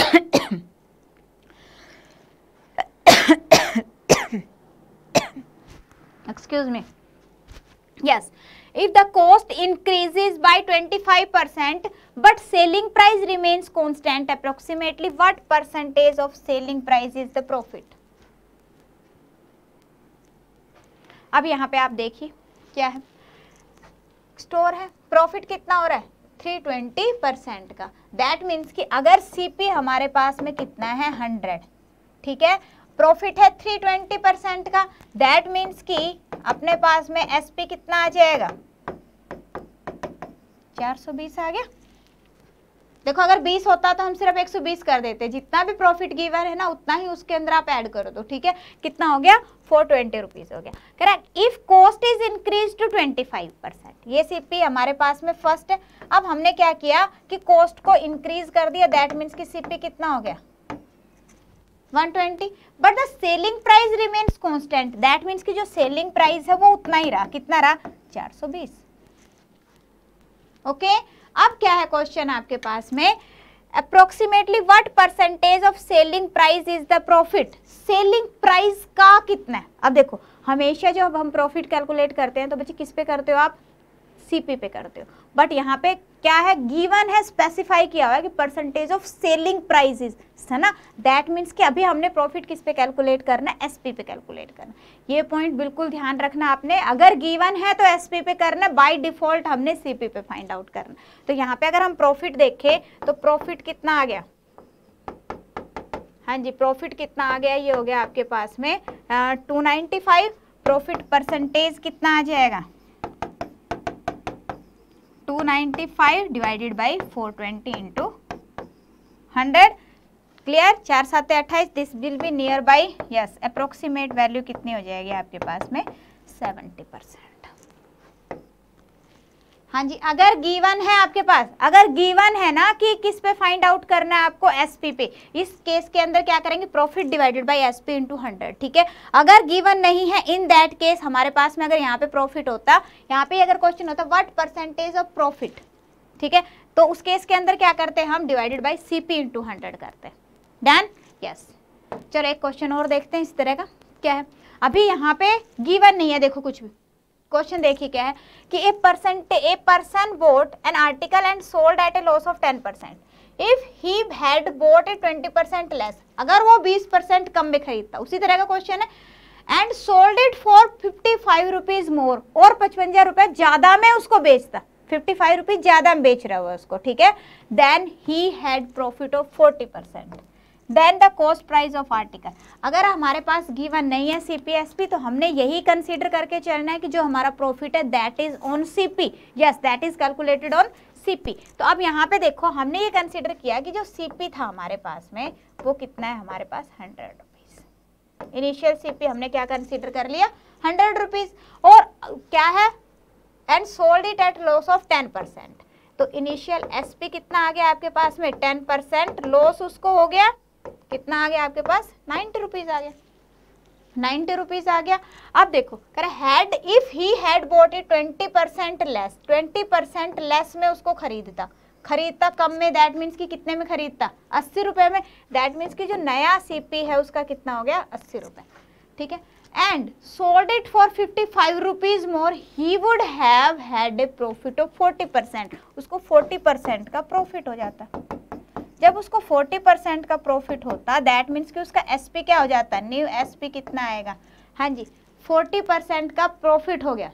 excuse me, yes, if the cost increases by twenty-five percent but selling price remains constant, approximately what percentage of selling price is the profit? अब यहाँ पे आप देखिए क्या है, store है, profit कितना हो रहा है, थ्री ट्वेंटी परसेंट का। दैट मीन्स कि अगर सीपी हमारे पास में कितना है, हंड्रेड, ठीक है, प्रॉफिट है थ्री ट्वेंटी परसेंट का। दैट मीन्स कि अपने पास में एसपी कितना आ जाएगा, चार सौ बीस आ गया। देखो अगर बीस होता तो हम सिर्फ एक सौ बीस कर देते, जितना भी प्रॉफिट गिवर है ना उतना ही उसके अंदर आप ऐड करो। तो ठीक है, कितना हो गया, फोर ट्वेंटी रुपीज हो गया। Correct. If cost is increase to twenty five percent, ये सीपी हमारे पास में फर्स्ट है। अब हमने क्या किया कि कॉस्ट को इंक्रीज कर दिया। दैट मीन्स कि सीपी कितना हो गया, one twenty, but the selling price remains constant. That means कि जो सेलिंग प्राइस है वो उतना ही रहा, कितना रहा, चार सौ बीस। ओके, अब क्या है क्वेश्चन आपके पास में, approximately what percentage of selling price is the profit. Selling price का कितना है। अब देखो हमेशा जब हम प्रॉफिट कैलकुलेट करते हैं तो बच्चे किस पे करते हो आप, सीपी पे करते हो। बट यहाँ पे क्या है, गिवन है, स्पेसिफाई किया हुआ है कि परसेंटेज ऑफ सेलिंग प्राइसेस, है ना। दैट मीन्स कि अभी हमने प्रॉफिट किस पे कैलकुलेट करना है, एसपी पे कैलकुलेट करना। ये पॉइंट बिल्कुल ध्यान रखना आपने, अगर गिवन है तो एसपी पे करना, बाय डिफॉल्ट हमने सीपी पे फाइंड आउट करना। तो यहाँ पे अगर हम प्रॉफिट देखें तो प्रॉफिट कितना आ गया, हाँ जी प्रॉफिट कितना आ गया, ये हो गया आपके पास में two ninety five. Profit percentage कितना आ जाएगा, two ninety five divided by four twenty into hundred. Clear, चार सात अट्ठाईस, this will be near by, yes approximate value कितनी हो जाएगी आपके पास में, सेवेंटी परसेंट। हाँ जी, अगर गिवन है आपके पास, अगर गिवन है ना कि किस पे फाइंड आउट करना है आपको, एसपी पे, इस केस के अंदर क्या करेंगे, profit divided by SP into hundred, ठीक है। अगर गिवन नहीं है, इन दैट केस हमारे पास में अगर यहाँ पे प्रॉफिट होता, यहाँ पे अगर क्वेश्चन होता व्हाट परसेंटेज ऑफ प्रॉफिट, ठीक है, तो उस केस के अंदर क्या करते हैं हम, divided by CP into hundred करते हैं। Done, yes. चलो एक क्वेश्चन और देखते हैं इस तरह का, क्या है, अभी यहाँ पे गिवन नहीं है, देखो कुछ भी। क्वेश्चन देखिए क्या है कि a percent a person bought an article and sold at a loss of ten percent if he had bought a twenty percent less, अगर वो बीस परसेंट कम में खरीदता, उसी तरह का क्वेश्चन है, and sold it for fifty five rupees more, और पचवंजा रुपए ज्यादा में उसको बेचता, फिफ्टी फाइव रुपीज ज्यादा में बेच रहा हुआ उसको, ठीक है, then he had profit of forty percent, then the cost price of article. अगर हमारे पास गिवन नहीं है सीपीएसपी तो हमने यही कंसीडर करके चलना है कि जो हमारा प्रॉफिट है that is on CP, yes that is calculated on CP. तो अब यहाँ पे देखो हमने ये कंसीडर किया कि जो सीपी था हमारे पास में वो कितना है, हमारे पास हंड्रेड रुपीज। इनिशियल सीपी हमने क्या कंसीडर कर लिया, हंड्रेड रुपीज, और क्या है, and sold it at loss of ten percent. तो इनिशियल एसपी कितना आ गया आपके पास में, टेन परसेंट लॉस उसको हो गया, कितना आ गया आपके पास, नाइन्टी रुपीज आ गया, नाइन्टी रुपीज आ गया। अब देखो कर had, if he had bought it twenty percent less, twenty percent less में उसको खरीदता, खरीदता कम में, दैट मीन्स कि कितने में खरीदता, अस्सी रुपए में, दैट मीन्स कि जो नया सीपी है उसका कितना हो गया, अस्सी रुपए, ठीक है, and sold it for fifty five rupees more, he would have had a profit of forty percent, उसको फोर्टी परसेंट का प्रॉफिट हो जाता। जब उसको फोर्टी परसेंट का प्रॉफिट होता दैट मीन्स कि उसका एसपी क्या हो जाता है, न्यू एसपी कितना आएगा, हाँ जी फोर्टी परसेंट का प्रॉफिट हो गया।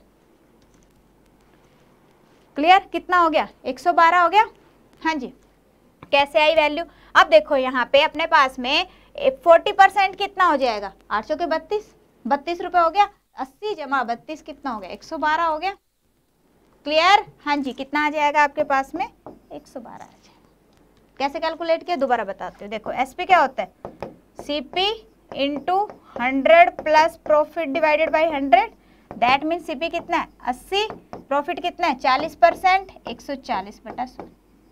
क्लियर, कितना हो गया, एक सौ बारह हो गया, हाँ जी। कैसे आई वैल्यू, अब देखो यहाँ पे अपने पास में फोर्टी परसेंट कितना हो जाएगा, आठ सौ के बत्तीस, बत्तीस रुपए हो गया, अस्सी जमा बत्तीस कितना हो गया, एक सौ बारह हो गया। क्लियर, हाँ जी, कितना आ जाएगा आपके पास में, एक सौ बारह आ जाएगा। कैसे कैलकुलेट किया दोबारा बताते हो, देखो एसपी क्या होता है, CP into hundred plus profit divided by hundred, that means CP कितना है, अस्सी, प्रॉफिट कितना है, चालीस परसेंट, एक सौ चालीस बटा सौ।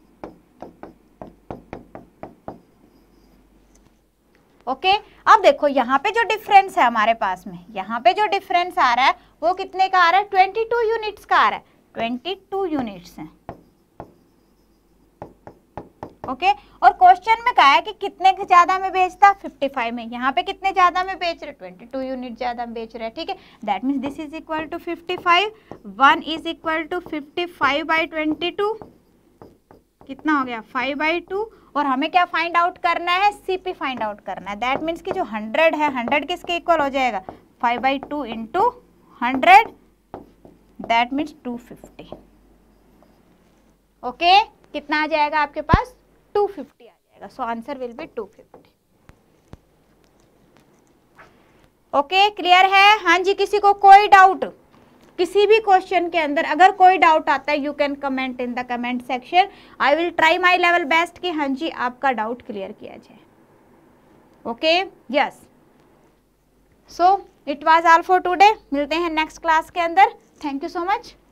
ओके, अब देखो यहाँ पे जो डिफरेंस है हमारे पास में, यहाँ पे जो डिफरेंस आ रहा है वो कितने का आ रहा है, ट्वेंटी टू यूनिट्स का आ रहा है, ट्वेंटी टू यूनिट्स हैं। Okay okay? और क्वेश्चन में कहा है कि कितने ज्यादा में बेचता, फिफ्टी फाइव में, यहाँ पे कितने ज्यादा में बेच रहे, ट्वेंटी टू यूनिट ज्यादा में बेच रहे हैं, ठीक है, that means this is equal to fifty five, one is equal to fifty five by twenty two, कितना हो गया, फाइव बाई टू, और हमें क्या फाइंड आउट करना है, सीपी फाइंड आउट करना है, दैट मीन्स कि जो हंड्रेड है, हंड्रेड किसके इक्वल हो जाएगा, five by two into hundred, that means two fifty. Okay, कितना आ जाएगा आपके पास, टू फिफ्टी आ जाएगा, so answer will be two fifty. Okay, clear है, हाँ जी। किसी को कोई डाउट, किसी भी क्वेश्चन के अंदर अगर कोई डाउट आता है, you can comment in the comment section, I will try my level best कि हाँ जी आपका डाउट क्लियर किया जाए। Okay, yes, so it was all for today, मिलते हैं नेक्स्ट क्लास के अंदर, थैंक यू सो मच।